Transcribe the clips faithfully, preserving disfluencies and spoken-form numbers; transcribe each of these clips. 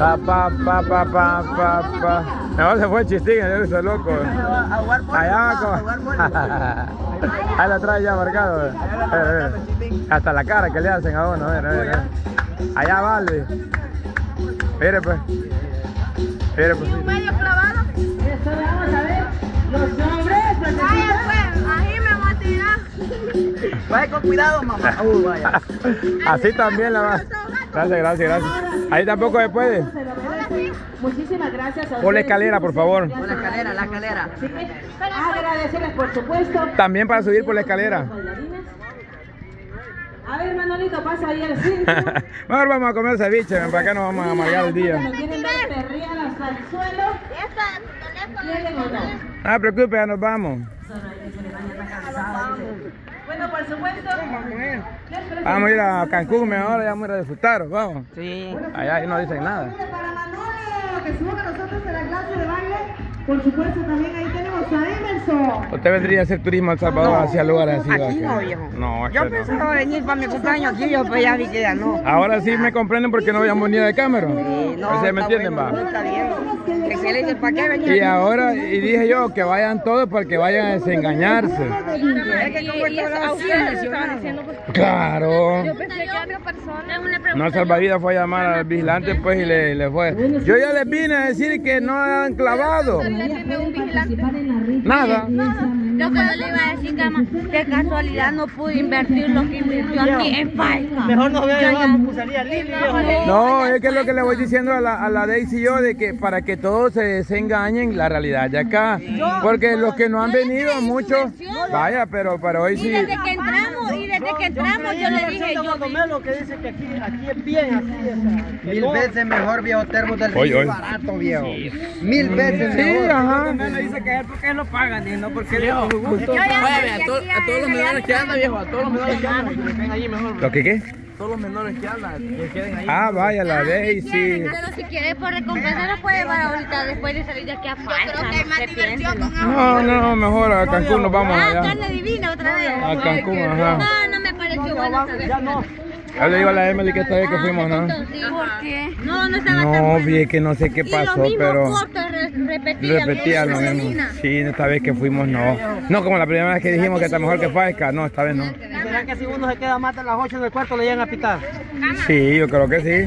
Pa, pa, pa, pa, pa, pa, pa. No, se fue el chistín, ese loco. Allá, ahí la trae ya marcado. Eh, eh. Hasta la cara que le hacen a uno. Eh, eh, eh. Allá vale. Mire pues. Mire pues. ¿Y un medio clavado? Eso vamos a ver. Los hombres. Vaya pues, ahí me va a tirar. Vaya con cuidado, mamá. Uh, vaya. Así también la va. Gracias, gracias, gracias. Ahí tampoco se puede. Muchísimas gracias a Por la escalera, por favor. Por la escalera, la escalera. Agradecerles, por supuesto. También para subir por la escalera. A ver, Manolito, pasa ahí el círculo. Mejor vamos a comer ceviche, para acá nos vamos a amargar el día. ¿No quieren ver perrear hasta el suelo? ¿Quieren o no? No se preocupe, ya nos vamos. Bueno, por supuesto. Vamos a ir a Cancún mejor, ya vamos a ir a disfrutar, vamos. Sí. Allá ahí no dicen nada. Para Manolo, que estuvo con nosotros en la clase de baile. Por supuesto, también ahí tenemos a Emerson. ¿Usted vendría a hacer turismo a El Salvador hacia lugares así? Aquí ¿va? no, viejo. No, Yo aquí no. pensaba venir para mi cumpleaños aquí, yo pues ya vi que ya no. Ahora sí me comprenden porque no habíamos venido de Cameron. Sí, no, ¿Ustedes me está entienden, bueno, va? Está bien. Excelente, ¿para qué venir? Y ahora, y dije yo, que vayan todos para que vayan a desengañarse. Es que como está haciendo. Claro. Yo pensé que otra persona, una pregunta. No, Salvavidas fue a llamar al vigilante pues y le, le fue. Yo ya les vine a decir que no han clavado. Nada. Lo que yo le iba a decir, Cama, de casualidad no pude invertir lo que invirtió aquí en Paica. Mejor nos hubiera llevado pupusería Lili, viejo. No, es que es lo que le voy diciendo a la, a la Daisy y yo, de que para que todos se desengañen la realidad de acá. Porque los que no han venido, muchos, vaya, pero para hoy Y sí. desde que entramos, y desde que entramos yo le dije, yo vi. Lo que dice que aquí, aquí es bien así, o sea, mil veces mejor, viejo, termo del Oye, río, oye. barato, viejo. Mil veces Sí, mejor. ajá. Me dice que es porque lo pagan y no porque viejo. Yo ya Vaya, sé a, que to- aquí a todos los hay- menores que andan, viejo, a todos los menores que andan, que se queden allí mejor. ¿Lo que qué? Todos los menores que andan, que queden ahí. Ah, vaya, la Daisy. Pero si quiere por recompensa lo puede llevar ahorita después de salir de aquí a Paica. No, no, mejor a Cancún nos vamos Ah, allá. carne divina otra vez. A Cancún, ajá. No, no me pareció bueno. Ya no. Ya le digo a la Emily que esta vez que fuimos, ¿no? Sí, ¿por qué? No, no estaba tan No, bueno. vi que no sé qué Y lo pasó, mismo pero corto, re- repetían. repetía lo Eso, mismo. Selena. Sí, esta vez que fuimos no. No como la primera vez que dijimos que está mejor que Faisca, no, esta vez no. ¿Será que si uno se queda más de las ocho del cuarto le llegan a pitar? Sí, yo creo que sí.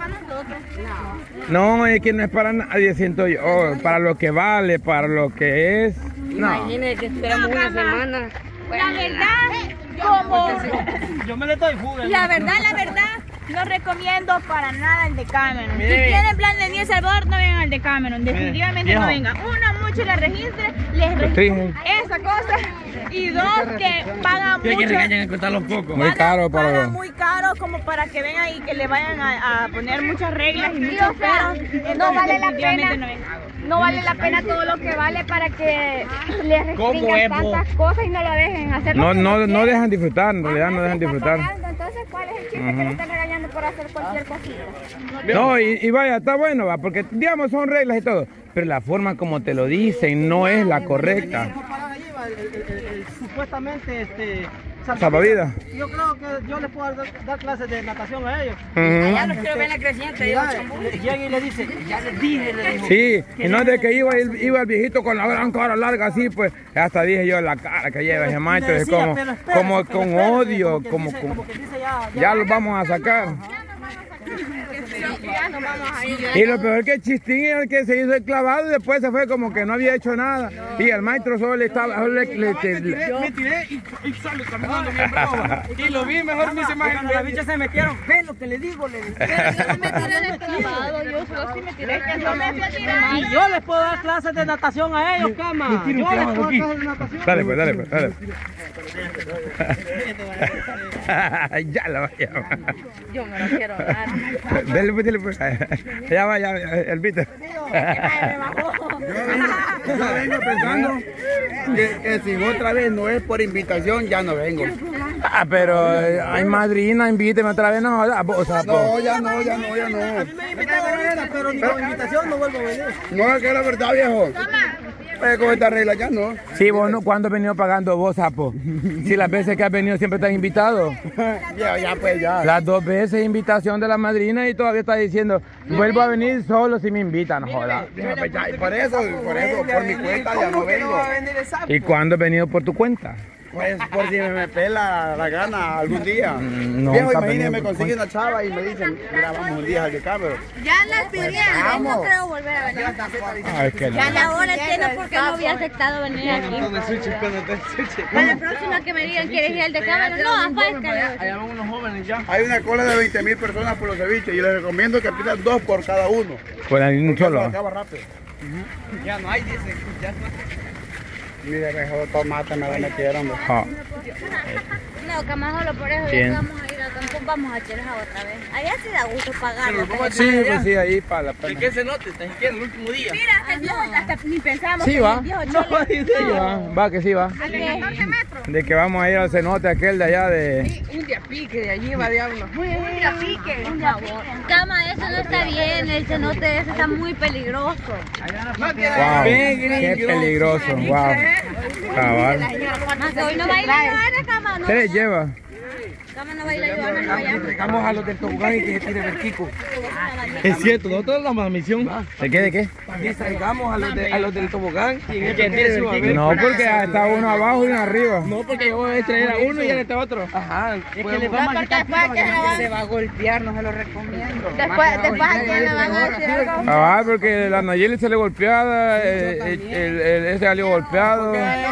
No, es que no es para nadie, siento yo. Oh, para lo que vale, para lo que es. No. Imagínese que esperamos una semana. La verdad, como... Yo me le doy fuga. La verdad, la verdad, no recomiendo para nada el de Cameron. Mire. Si tienen plan de venir a El Salvador, no vengan al de Cameron. Definitivamente viejo. no vengan. Uno, mucho les registre, les Restringen. registre esa cosa. Y dos, que pagan Que mucho. regañan a contar los pocos. Muy pagan- caro para pagan los- muy caro como para que vengan y que le vayan a, a poner muchas reglas y muchos o sea, peros. Entonces, no vale la definitivamente pena. no vengan. No vale la pena todo lo que vale para que les ¿Cómo restringan es, po? tantas cosas y no lo dejen hacer. lo No, que no, quieren. no dejan disfrutar, en realidad no Ajá, dejan se está disfrutar. pagando, entonces, ¿cuál es el chiste que le están regañando por hacer cualquier cosita? No, y, y vaya, está bueno, va, porque digamos son reglas y todo, pero la forma como te lo dicen no es la correcta. El, el, el, el, supuestamente este Salvavidas. Yo creo que yo les puedo dar, dar clases de natación a ellos. Ujú. los quiero ver la creciente. Llega y le dice, ya les dije, le dijo. Sí, y no es de que iba el, iba el viejito con la gran cara larga así, pues hasta dije yo la cara que lleva ese maestro, Le es decía, como, pero espérese, como pero con espérese, odio, que como, dice- como- que dice ya, ya- ya los vamos a sacar. Ya nos vamos a ir. Y lo peor que Chistín era el que se hizo el clavado y después se fue como que no había hecho nada. Y el maestro solo le estaba... solo le- le- le- le- Me tiré y, y sale caminando bien bravo. Y lo vi mejor me hice más. Cuando las bichas se metieron, ve lo que le digo, le dije. Yo me tiré en el clavado, yo solo sí me tiré. Que yo me fui a tirar. Y yo les puedo dar clases de natación a ellos, cama. Yo les puedo dar clases de natación. Dale pues, dale pues, dale. Ya la vaya. Yo me lo quiero dar. Dale pues, dale pues. Ya va, ya, el Peter. Yo vengo pensando que, que si otra vez no es por invitación, ya no vengo. Ah, pero eh, ay madrina, invíteme otra vez, no, o sea, No, pues, ya no, ya no, ya no. Me invitaron, pero ni con invitación no vuelvo a venir. No, es que es la verdad, viejo. Pues con esta regla ya no. Sí, vos no, ¿cuándo has venido pagando vos, sapo? Si las veces que has venido siempre estás invitado. Ya, ya, pues ya. Las dos veces invitación de la madrina y todavía está diciendo, vuelvo a venir solo si me invitan, no joda. Ya, pues ya, y por eso, por eso, por mi cuenta ya no vengo. ¿Y cuándo has venido por tu cuenta? Pues por si me pela la gana algún día. No, Viejo, está imagínese, me venido por consigue una chava y me dicen, mira, vamos un día al de acá, pero... Ya las pidieron, no creo volver a venir. Ah, es que no. Ya la hora entiendo por qué no había aceptado venir aquí. Para la próxima que me digan, ¿quieres ir al de cámara? No, afáescale. Allá van unos jóvenes ya. Hay una cola de veinte mil personas por los ceviches y les recomiendo que pidan dos por cada uno. Por ahí un Porque solo. eso acaba rápido. Ya no hay, dice. Ya no. Mire, mejor tomate me lo metieron. ¿no? Ah. No, cama solo por eso, Bien. ya que vamos a ir al campo, vamos a Chelja otra vez. Allá sí da gusto pagarlo. pero- Sí, pues sí, ahí para la ¿Y pena. qué se note? Te quiere el último día. Mira, hasta el viejo, hasta ni pensamos Sí, que va. el viejo No, Chele- dice Sí, va, va que sí va. ¿Qué? De que vamos a ir al cenote aquel de allá de... Un día pique de allí va diablo. Un día pique. Un día pique. Cama, eso no está bien, el cenote ese está muy peligroso. No tiene. Wow, Ven, qué gringo. peligroso, wow. Cabal. Más que hoy no va a ir a Joana, Cama, no. ¿Qué les lleva? Cama no va a ir a Joana, no vaya. Vamos a los del tobogán y que se tire el Kiko. Es cierto, nosotros damos la misión. ¿De qué, de qué? Distraigamos a los, de, a los del tobogán y que tire su avión. No, porque está uno abajo y uno arriba. No, porque yo voy a distraer a uno y él está otro. Ajá. Es que le vamos a quitar se va a golpear, no se lo recomiendo. Después, después aquí le van a decir algo. Cabal, porque la Nayeli se le golpeada, el, el, el, el- ese salió golpeado.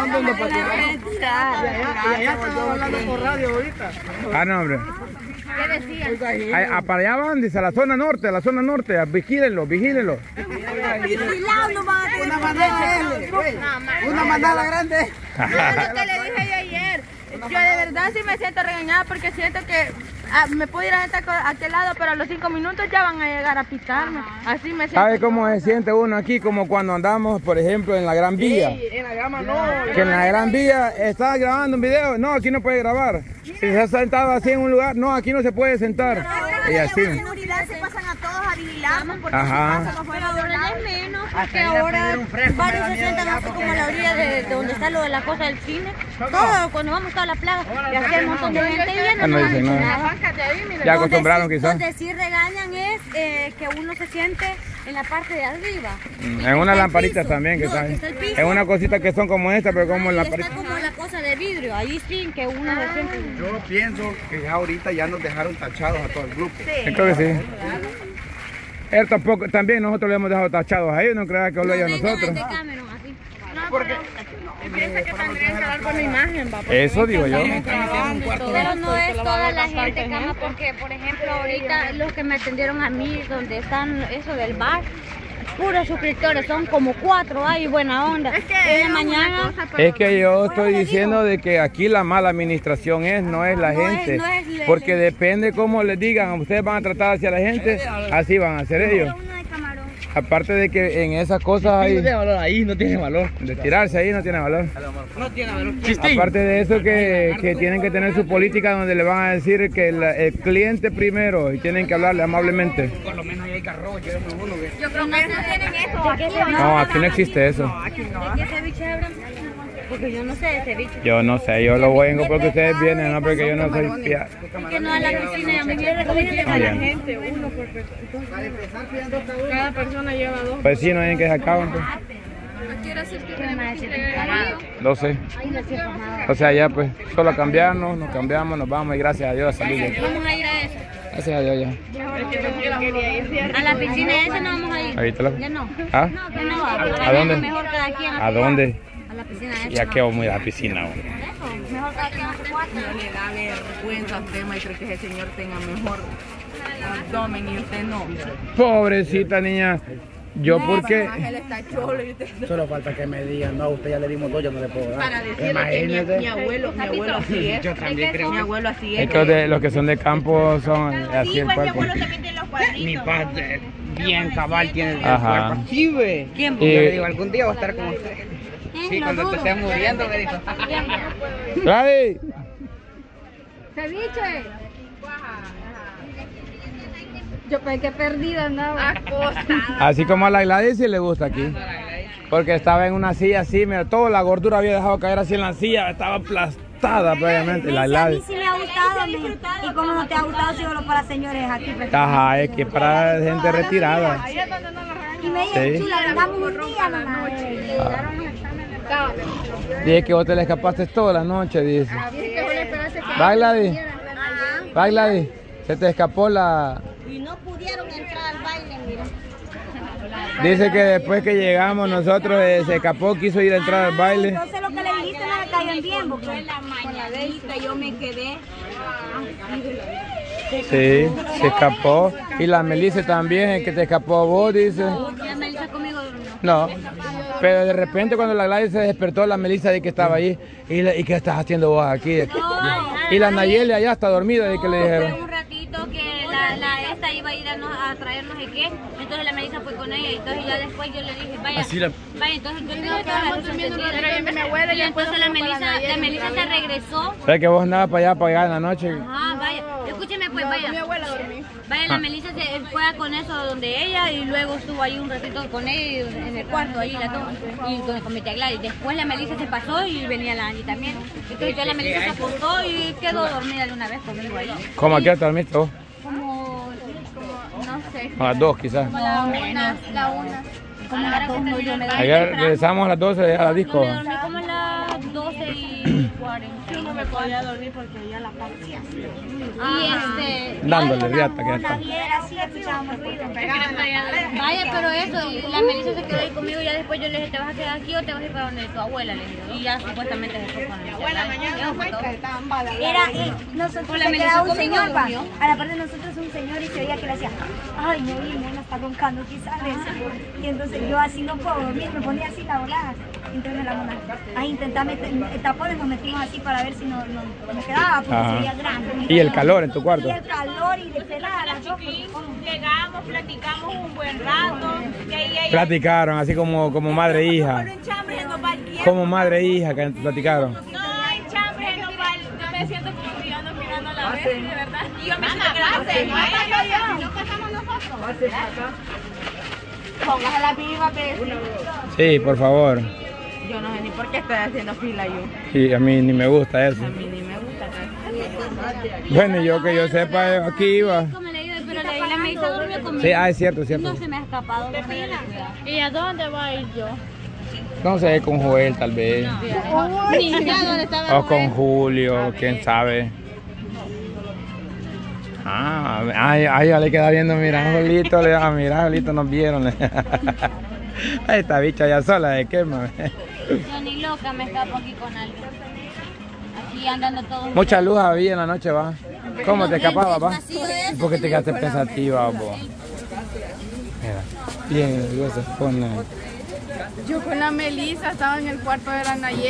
Ya estamos hablando por radio ahorita. Ah, no, hombre. ¿Qué decían? Ahí, a- para allá van, dice, a la zona norte, a la zona norte, a- vigílenlo, vigílenlo. Una manada, una manada grande. Es lo que le dije yo ayer. Yo de verdad sí me siento regañada porque siento que ah, me puedo ir a esta, a aquel lado, pero a los cinco minutos ya van a llegar a pitarme. Así me siento. ¿Sabe cómo se siente uno aquí? Como cuando andamos, por ejemplo, en la Gran Vía. En la gama no. Que en la Gran Vía estaba grabando un video, no, aquí no puede grabar. Si se ha sentado así en un lugar, no, aquí no se puede sentar. Y así. seguridad se pasan a todos a vigilarnos porque Ajá. Pero ahora es menos, porque ahora varios se sientan así como a la orilla de, de donde está lo de la cosa del cine. Todo, cuando vamos a toda la plaza, y aquí hay un montón de gente y ya Ah, no no nos dicen dicen nada. nada. Ya acostumbraron quizás. Donde sí regañan es eh, que uno se siente en la parte de arriba. En unas lamparitas también que No, están. que está el piso. En una cosita que son como esta, pero como Ahí lamparita. está como la cosa de vidrio, ahí sí que uno se siente. Yo pienso que ya ahorita ya nos dejaron tachados a todo el grupo. Yo creo que sí. Él tampoco, también nosotros le hemos dejado tachados a ellos, no creas que lo hayan nosotros. Piensa que tendrían que dar buena imagen, va. Eso digo yo. Pero no es toda la gente, Cama, porque por ejemplo ahorita los que me atendieron a mí, donde están eso del bar, puros suscriptores, son como cuatro, hay buena onda. Es que en la es mañana, una cosa, pero- Es que yo estoy diciendo de que aquí la mala administración es, no es la No es- gente. no es la- Porque depende cómo les digan, ustedes van a tratar hacia la gente, así van a hacer ellos. uno de camarón. Aparte de que en esas cosas No hay, tiene valor ahí, no tiene valor. de tirarse ahí no tiene valor. No tiene valor. Aparte de eso que, que tienen que tener su política donde le van a decir que el, el cliente primero y tienen que hablarle amablemente. Por lo menos ahí hay carro, llévame uno que. Yo creo que no tienen eso. ¿De qué ceviche? No, aquí no existe eso. ¿De qué ceviche hablan? Porque yo no sé de ceviche. Yo no sé, yo lo vengo porque ustedes vienen, no porque yo no soy pia- Es que no a la piscina y a mí me recomiendan a la Bien. gente, uno por persona. Cada persona lleva dos. Pues sí, no hay en que se acaban. Pues. No sé. Ay, no sé nada. O sea, ya pues, solo cambiarnos, nos cambiamos, nos vamos y gracias a Dios a salir de aquí. Vamos a ir a eso. Gracias a Dios ya. A la piscina esa no vamos a ir. Ahí te la- Ya no. ¿Ah? Ya no va. ¿A dónde? Mejor cada quien. ¿A dónde? A la piscina esa. Ya que vamos a ir a la piscina. Hombre. Eso, mejor cada quien a su cuarto. Le da vergüenza al tema y cree que ese señor tenga mejor abdomen y usted no. Pobrecita niña. Yo porque... Ángel está cholo y usted no. Solo falta que me digan, no, usted ya le dimos todo, yo no le puedo dar. Para decirle que mi, mi abuelo, mi abuelo así es. Yo también creo. Mi abuelo así Es es. que los, de- los que son de campo son así el cuerpo. Mi padre, bien cabal, tiene el Ajá. cuerpo así, ve. ¿Quién? Yo Y- le digo, algún día voy a estar con usted. Sí, Eh, cuando lo te dudo. estés muriendo, me dijo. ¡Gladys! Ceviche. Yo pensé que perdida andaba. Así como a la Gladys sí le gusta aquí. Porque estaba en una silla así, mira, toda la gordura había dejado caer así en la silla, estaba aplastada previamente. La, la, a mí sí me ha gustado, me, y como no te ha gustado, solo para señores aquí. Ajá, es que es para gente retirada. Y me dijo, sí. Chula, vengamos un día nomás. Ah. Dice que vos te le escapaste toda la noche, dice. Va, Gladys. Va, Gladys. Se te escapó la... Y no pudieron entrar al baile, mira. Dice que después que llegamos nosotros eh, se escapó, quiso ir a entrar al baile. Entonces lo que le dijiste no le cayó en bien, porque Fue la mañanita, yo me quedé. Sí, se escapó. Y la Melissa también, el que te escapó a vos, dice. la Melissa conmigo durmió. No, pero de repente cuando la Gladys se despertó, la Melissa de que estaba ahí. ¿Y, la, ¿y qué estás haciendo vos aquí? Y la Nayeli allá está dormida, de que le dijeron. Un ratito que la, la esta iba a ir a, no, a traer no sé qué, entonces la Melissa fue con ella, y entonces ya después yo le dije, vaya, la... vaya, entonces yo tengo toda la lucha encendida. Mi abuela, y entonces la Melissa, la Melissa se regresó. ¿Sabes que vos andabas para allá para llegar en la noche? Ajá, vaya, escúcheme pues, vaya. Mi abuela dormí. Vaya, la Melissa se fue con eso donde ella y luego estuvo ahí un ratito con ella en el cuarto, ahí la toma, y con, con mi tía Gladys. Después la Melissa se pasó y venía la Angie también. Entonces ya la Melissa se acostó y quedó dormida de una vez conmigo ahí. ¿Cómo a qué hora te dormiste vos? Como, no sé. A las dos quizás. Como la una, la una. Como a las dos, no, yo me dormí. Ayer regresamos a las doce a la disco. Yo me dormí como a las doce y cuarenta. Yo no me podía dormir porque ya la parecía. Y este... Dándole riata que ya está. Así escuchábamos ruido. Vaya, pero eso, la Melissa se quedó ahí conmigo y ya después yo le dije, ¿te vas a quedar aquí o te vas a ir para donde tu abuela? Le dije, y ya supuestamente se fue con mi abuela. Mañana fue que estaban baladas. Era, eh, nosotros le quedaba un señor, va. A la parte de nosotros un señor y se oía que le decía, ay, no, mi nena está roncando, quizás eso. Y entonces yo así no puedo dormir, me ponía así la volada. Entonces la mona, ahí intentaba meter, tapones nos metimos así para ver si no, no me quedaba, porque ajá, sería grande. ¿Y el calor en tu cuarto? Y el calor y de pelada las dos. Llegamos, platicamos un buen rato. Y ahí ella... Platicaron, así como, como madre e hija. Como madre e hija que platicaron. No, en chambre, en nopal. Yo me siento como si yo ando mirando a la vez, de verdad. Y yo me siento que la vez. ¿No pasamos nosotros? Póngase la viva, pues. Sí, por favor. Yo no sé ni por qué estoy haciendo fila yo. Sí, a mí ni me gusta eso. A mí ni me gusta. Bueno, yo que yo sepa, aquí iba. Pero la, la Melissa durmió conmigo. Sí, ah, es cierto, es cierto. No se me ha escapado. ¿Y a dónde voy a ir yo? No sé, con Joel tal vez. No. Ni ya dónde estaba. O con Julio, quién sabe. Ah, ay, ay, ya le queda viendo, mira, Jolito, le va a mirar, Jolito, nos vieron. Ay, esta bicha ya sola, ¿de qué, mami? Yo ni loca me escapo aquí con alguien. Aquí andando todo. Mucha luz había en la noche, va. ¿Cómo te escapabas, va? ¿Y por qué te quedaste pensativa, vos? Mira, bien nerviosa, pone. Yo con la Melissa estaba en el cuarto de la Nayeli.